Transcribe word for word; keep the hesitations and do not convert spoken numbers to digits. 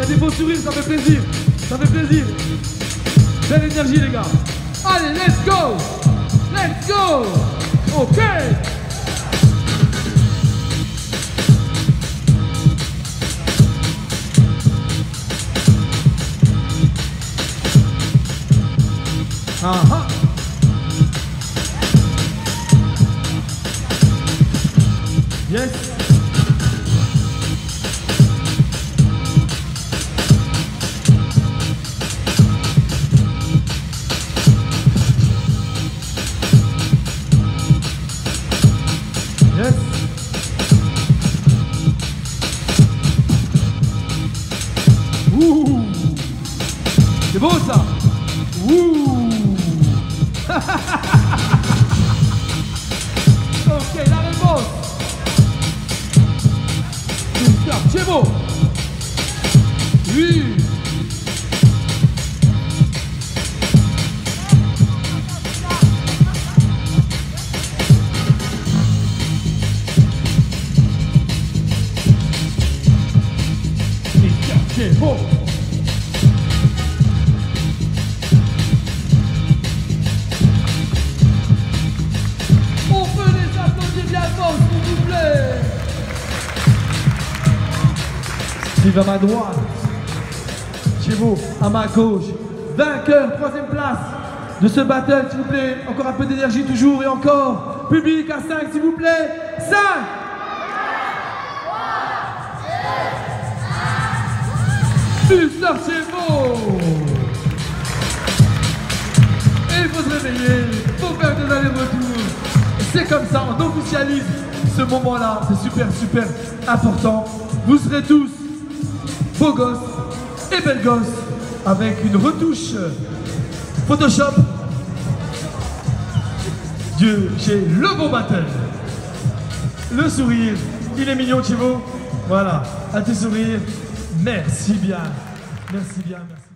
a des beaux sourires, ça fait plaisir. Ça fait plaisir. Belle énergie les gars. Allez, let's go. Let's go. Ok. Ah ah. Yes. Yes. Ouh. C'est beau ça. Ouh. Ok, la réponse. Super, c'est beau. Oui. Super, c'est beau. Steve à ma droite, Chievo à ma gauche, vainqueur, troisième place de ce battle, s'il vous plaît, encore un peu d'énergie toujours et encore, public à cinq s'il vous plaît, cinq, Mister Chievo. Et il faut se réveiller, il faut faire des allers-retours, c'est comme ça, on officialise ce moment-là, c'est super super important, vous serez tous beaux gosses et belles gosses avec une retouche Photoshop. Dieu, j'ai le bon battle. Le sourire, il est mignon Chievo. Voilà, à tes sourires. Merci bien. Merci bien, merci.